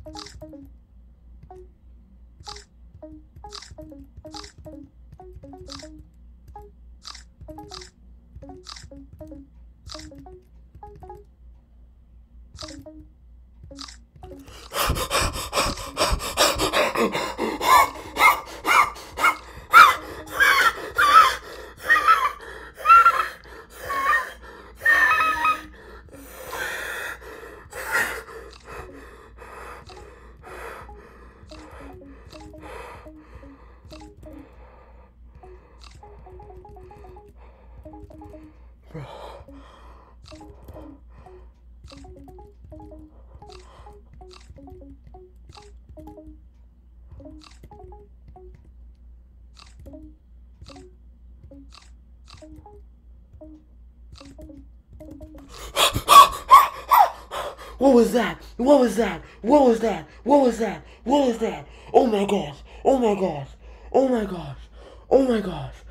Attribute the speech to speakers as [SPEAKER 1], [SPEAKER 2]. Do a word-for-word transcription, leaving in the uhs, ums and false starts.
[SPEAKER 1] Bro. What was that? What was that? What was that? What was that? What was that? Oh my gosh! Oh my gosh! Oh my gosh! Oh my gosh!